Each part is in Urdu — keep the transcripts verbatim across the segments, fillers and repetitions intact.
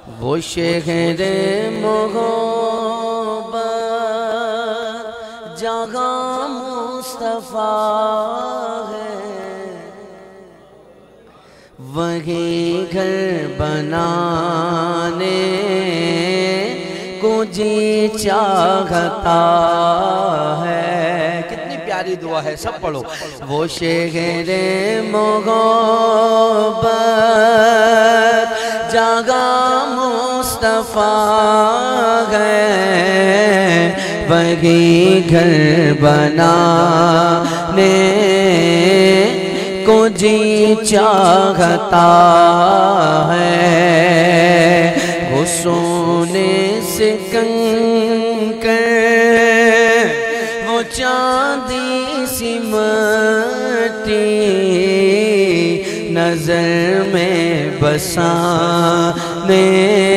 وہ شہر محبت جہاں مصطفیٰ ہے، وہی گھر بنانے کو جی چاہتا ہے۔ کتنی پیاری دعا ہے، سب پڑھو۔ وہ شہر محبت جہاں مصطفیٰ ہے، وہی گھر بنانے کو جی چاہتا ہے۔ وہ سونے سے کنکر، وہ چاندی سی مٹی، نظر میں بسانے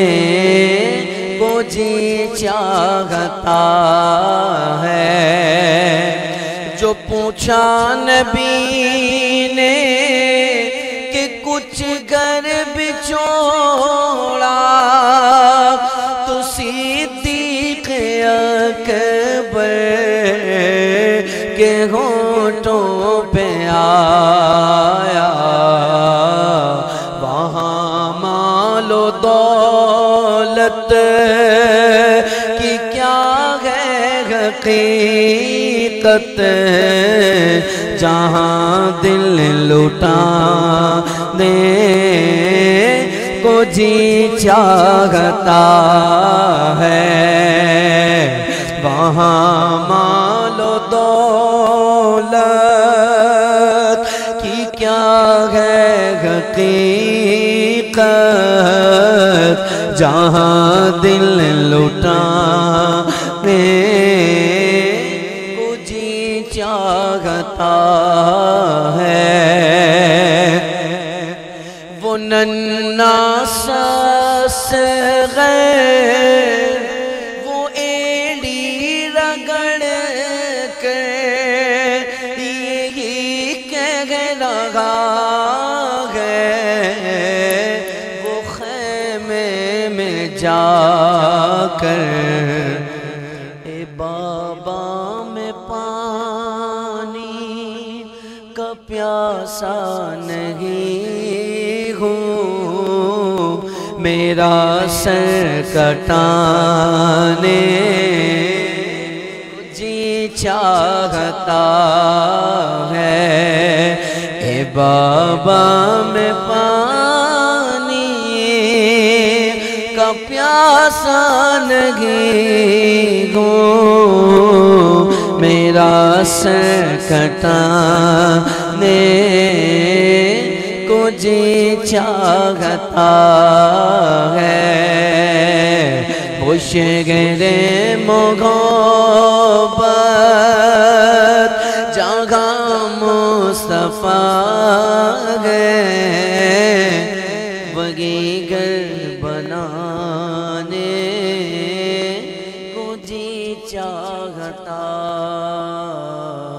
کو جی چاہتا ہے۔ جو پوچھا نبی نے کہ کچھ گھر بچوڑا، تو صدیق اکبر کے ہونٹوں پہ آیا، وہاں مال و دولت کی کیا ہے حقیقت، جہاں دل لٹانے کو جی چاہتا ہے، وہاں مال و دولت کی کیا ہے حقیقت، جہاں دل لٹانے کو جی چاہتا ہے۔ وہ ننھا سا صغیر، وہ ایڑی رگڑ کر یہی کہہ رہا ہے، وہ خیمے میں جا کر اے بابا میں پانی کا پیاسا نہیں ہوں، میرا سر کٹانے جی چاہتا ہے۔ اے بابا میں پانی کا پیاسا نہیں ہوں، میرا سر کٹانے کو جی چاہتا ہے۔ وہ شہر محبت جہاں مصطفیٰ ہے، وہی